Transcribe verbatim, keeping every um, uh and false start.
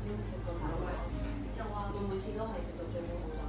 有冇食過台灣？有啊，我每次都係食到最尾好